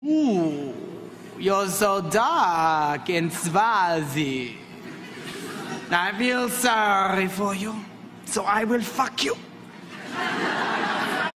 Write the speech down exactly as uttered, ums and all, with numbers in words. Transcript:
Ooh, you're so dark and swazi. I feel sorry for you, so I will fuck you.